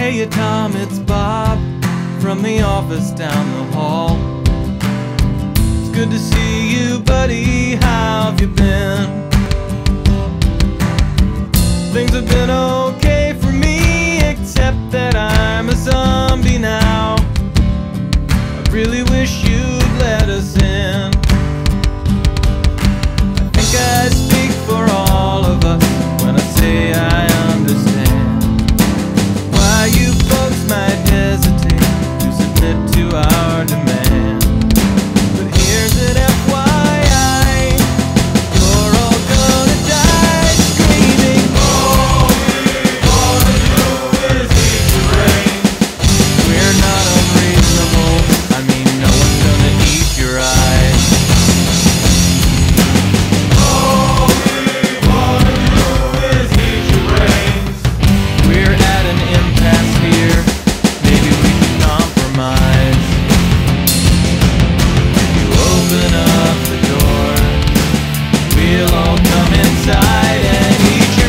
Hey Tom, it's Bob from the office down the hall. It's good to see you, buddy. How have you been? Things have been okay for me, except that I'm a zombie now. I really wish you'd let us in. I think I speak for all of us when I say I understand why you folks might hesitate to submit to our demand. But here's an FYI, you're all gonna die screaming. All we wanna do is eat your brains. We're not unreasonable, I mean no one's gonna eat your eyes. All we wanna do is eat your brains. We're at an impasse here, maybe we can compromise. If you open up the door, we'll all come inside and eat your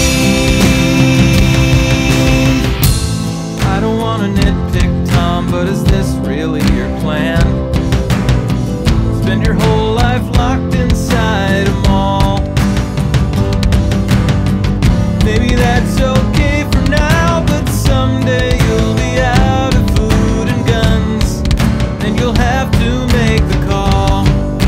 brains. I don't wanna nitpick, Tom, but is this really your plan? Spend your whole life locked inside a mall. Maybe that's okay for now, but someday you'll be out of food and guns, and you'll have to make the call.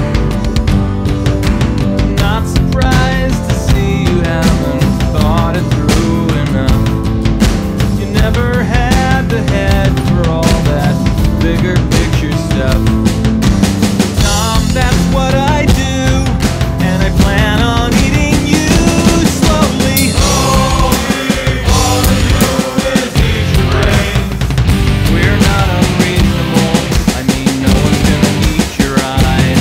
I'm not surprised to see you haven't thought it through enough. You never had the head for all that bigger picture stuff. Tom, that's what I do, and I plan on eating you slowly. All we wanna do is eat your brains. We're not unreasonable, I mean no one's gonna eat your eyes.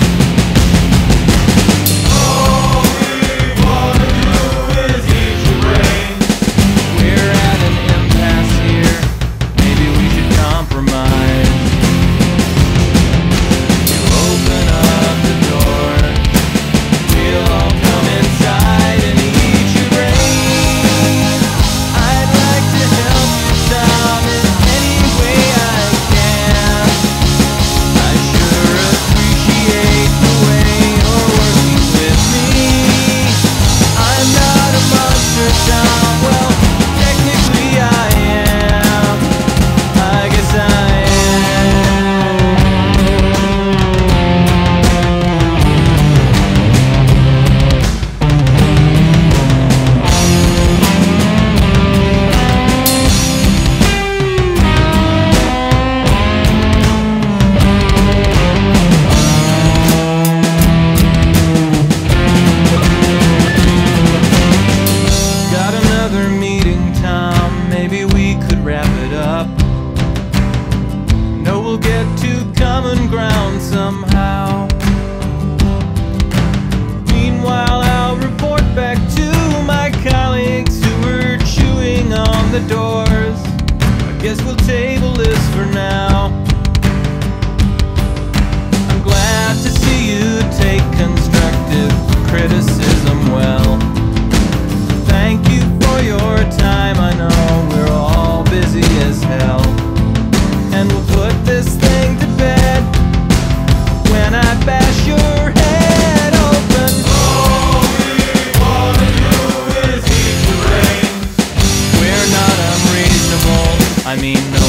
All we wanna do is eat your brains. We're at an impasse here, maybe we should compromise. You open up the door, we'll all come inside and eat your brains. I'd like to help you, Tom, in any way I can. I sure appreciate the way you're working with me. I'm not a monster, Tom, well, technically I am. I guess I am. Got another meeting, Tom, maybe we could wrap it up. No, we'll get to common ground somehow. Meanwhile, I'll report back to my colleagues who were chewing on the doors. I guess we'll table this for now. I'm glad to see you take constructive criticism well. Thank you for your time, I know we're all busy as hell. And we'll put this thing to bed when I bash your head open. All we wanna do is eat your brains. We're not unreasonable, I mean